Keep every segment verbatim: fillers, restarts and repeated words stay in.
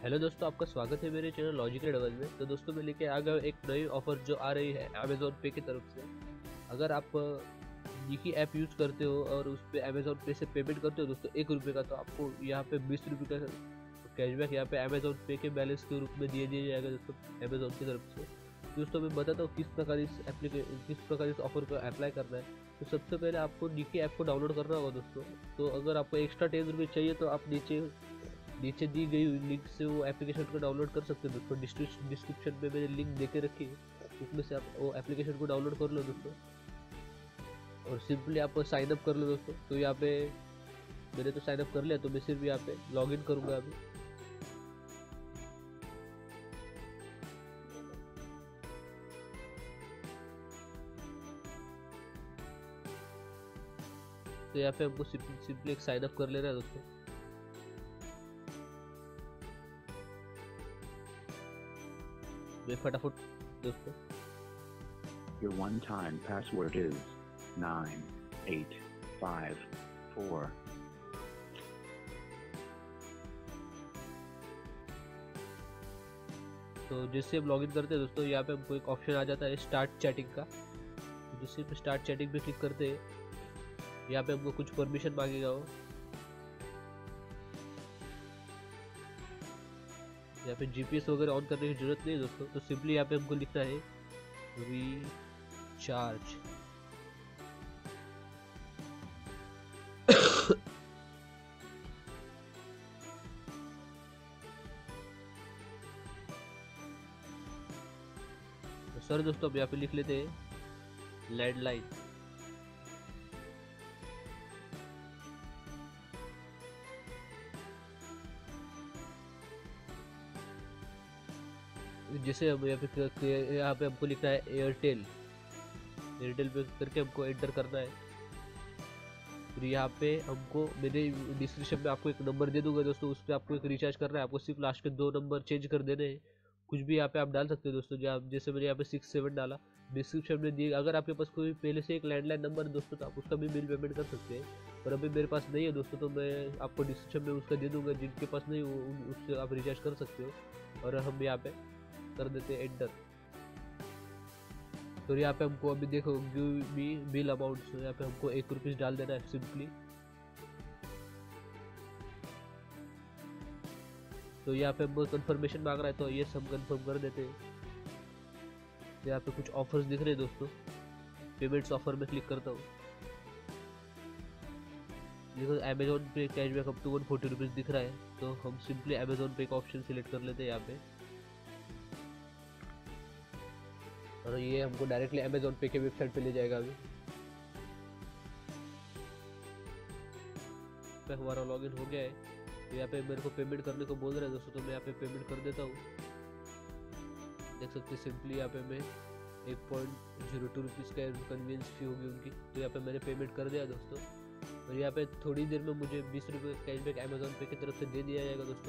Hello दोस्तों, आपका स्वागत है मेरे चैनल लॉजिकल डबल में। तो दोस्तों मैं लेके आ गया एक नई ऑफर जो आ रही है अमेजोन पे की तरफ से। अगर आप निकी ऐप यूज़ करते हो और उस पर अमेजोन पे से पेमेंट करते हो दोस्तों एक रुपये का, तो आपको यहाँ पे बीस रुपये का कैशबैक यहाँ पे अमेजोन पे के बैलेंस के रूप में दिए दिया जाएगा दोस्तों अमेजोन की तरफ से। दोस्तों मैं बताता हूँ किस प्रकार इस एप्लीके किस प्रकार इस ऑफर को अप्लाई करना है। तो सबसे पहले आपको निकी ऐप को डाउनलोड करना होगा दोस्तों। तो अगर आपको एक्स्ट्रा टेन रुपये चाहिए तो आप नीचे नीचे दी गई लिंक से वो एप्लीकेशन को डाउनलोड कर सकते हो दोस्तों। डिस्क्रिप्शन में मैंने लिंक देके रखी है, उसमें से आप वो एप्लीकेशन को डाउनलोड कर लो दोस्तों और सिंपली आप साइन अप कर लो दोस्तों। तो यहाँ पे मैंने तो साइन अप कर लिया, तो मैं सिर्फ यहाँ पे लॉग इन करूँगा अभी। तो यहाँ पे हमको सिंपली एक साइन अप कर लेना है दोस्तों। मैं फटाफट दोस्तों Your one-time password is nine eight five four. तो जैसे हम लॉगिन करते हैं दोस्तों, यहाँ पे हमको एक ऑप्शन आ जाता है स्टार्ट चैटिंग का। तो जैसे हम स्टार्ट चैटिंग पे क्लिक करते हैं, यहाँ पे हमको कुछ परमिशन मांगेगा वो। यहाँ पे जीपीएस वगैरह ऑन करने की जरूरत नहीं है दोस्तों। तो सिंपली यहाँ पे हमको लिखना है रिचार्ज। तो सर दोस्तों अब यहाँ पे लिख लेते हैं लैंडलाइन। जैसे हम यहाँ पे यहाँ पे हमको लिखना है एयरटेल। एयरटेल पे करके हमको एंटर करना है। फिर यहाँ पे हमको मैंने डिस्क्रिप्शन में आपको एक नंबर दे दूंगा दोस्तों, उस पर आपको एक रिचार्ज करना है। आपको सिर्फ लास्ट के दो नंबर चेंज कर देने हैं। कुछ भी यहाँ पे आप डाल सकते हो दोस्तों, जो आप जैसे मैंने यहाँ पे सिक्स सेवन डाला। डिस्क्रिप्शन में दिए, अगर आपके पास कोई पहले से एक लैंडलाइन नंबर है दोस्तों तो आप उसका भी बिल पेमेंट कर सकते हैं। पर अभी मेरे पास नहीं है दोस्तों, तो मैं आपको डिस्क्रिप्शन में उसका दे दूंगा। जिनके पास नहीं वो उससे आप रिचार्ज कर सकते हो। और हम यहाँ पे कर देते हैं एंटर। तो यहाँ पे हमको अभी देखो गिव मी बिल अमाउंट, यहाँ पे हमको एक रुपीज़ डाल देना है सिंपली। तो यहाँ पे हमको कंफर्मेशन मांग रहा है, तो ये सब कंफर्म कर देते हैं। यहाँ पे कुछ ऑफर्स दिख रहे हैं दोस्तों, पेमेंट्स ऑफर में क्लिक करता हूँ। देखो अमेजोन पे cashback up to one forty rupees दिख रहा है। तो हम सिंपली अमेजोन पे का ऑप्शन सिलेक्ट कर लेते हैं यहाँ पे, और ये हमको डायरेक्टली अमेजोन पे के वेबसाइट पे ले जाएगा। अभी पे हमारा लॉगिन हो गया है। तो यहाँ पे मेरे को पेमेंट करने को बोल रहा है दोस्तों, तो मैं यहाँ पे पेमेंट कर देता हूँ। देख सकते हैं सिंपली यहाँ पे मैं एक पॉइंट जीरो टू रुपीज़ का कन्वीनियंस फी होगी उनकी। तो यहाँ पे मैंने पेमेंट कर दिया दोस्तों। और यहाँ पे थोड़ी देर में मुझे बीस रुपये कैशबैक अमेजोन पे की तरफ से दे दिया जाएगा दोस्तों।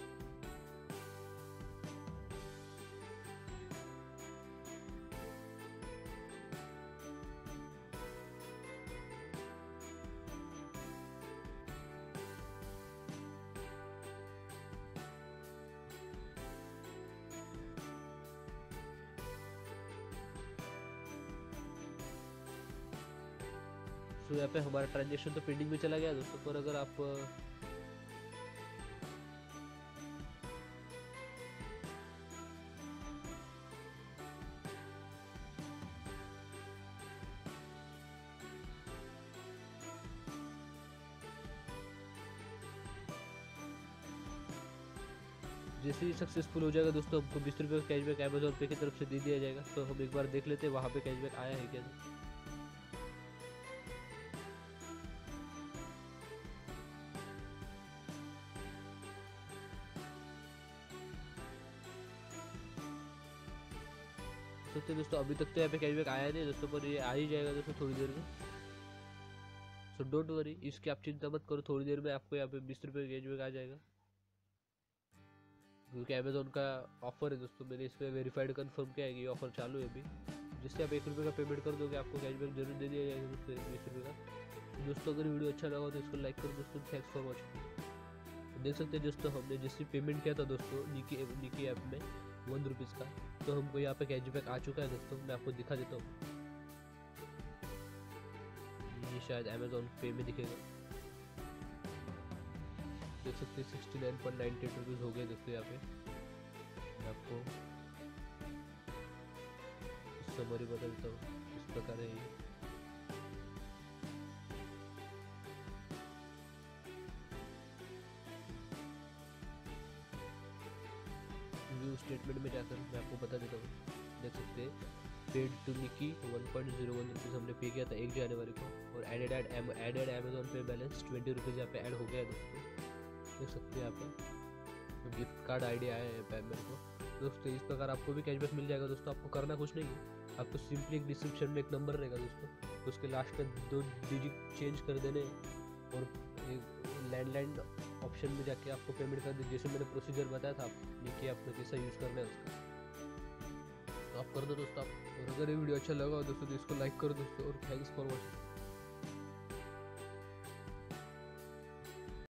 तो यहाँ पे हमारा ट्रांजेक्शन तो पेंडिंग में चला गया दोस्तों। पर अगर आप जैसे ही सक्सेसफुल हो जाएगा दोस्तों, हमको बीस रुपये का कैशबैक अमेजोन पे की तरफ से दे दिया जाएगा। तो हम एक बार देख लेते हैं वहाँ पे कैशबैक आया है क्या। सकते दोस्तों अभी तक तो यहाँ पे कैशबैक आया नहीं दोस्तों, पर ये आ ही जाएगा दोस्तों थोड़ी देर में। सो डोंट वरी, इसकी आप चिंता मत करो, थोड़ी देर में आपको यहाँ पे बीस रुपये कैशबैक आ जाएगा। क्योंकि अमेजोन का ऑफर है दोस्तों, मैंने इस पर वेरीफाइड कन्फर्म किया है कि ये ऑफर चालू है अभी। जिससे आप एक रुपये का पेमेंट कर दोगे, आपको कैशबैक जरूर दे दिया जाएगा दोस्तों बीस रुपये का। दोस्तों अगर वीडियो अच्छा लगा तो इसको लाइक करो दोस्तों। Thanks for watching. देख सकते हैं दोस्तों, हमने जैसे पेमेंट किया था दोस्तों निकी निकी ऐप में वन रुपीज़ का, तो हमको यहाँ पे कैशबैक आ चुका है दोस्तों। मैं आपको दिखा देता हूँ, ये शायद अमेजोन पे में दिखेगा। देख सकते हैं sixty nine point ninety eight rupees हो गए दोस्तों। यहाँ पे मैं आपको समरी बता देता हूँ, इस प्रकार है ये। व्यू स्टेटमेंट में जाकर मैं आपको बता देता हूँ। देख सकते हैं paid to Niki one point zero one rupees हमने पे किया था एक जनवरी को, और added ad added Amazon pay balance twenty rupees यहाँ पे ऐड हो गया है दोस्तों। देख सकते हैं यहाँ पे गिफ्ट कार्ड आइडिया है यहाँ पे मेरे को दोस्तों। इस प्रकार आपको भी कैशबैक मिल जाएगा दोस्तों। आपको करना कुछ नहीं है, आपको सिंपली एक डिस्क्रिप्शन में एक नंबर रहेगा दोस्तों, उसके लास्ट में दो डिजिट चेंज कर देने और लैंडलाइन ऑप्शन में जाके आपको पेमेंट कर दे, जैसे मैंने प्रोसीजर बताया था। आप देखिए आपको कैसा यूज़ करना है उसका, तो आप कर दो दोस्तों आप। और अगर ये वीडियो अच्छा लगा दोस्तों तो इसको लाइक करो दोस्तों, और थैंक्स फॉर वॉचिंग।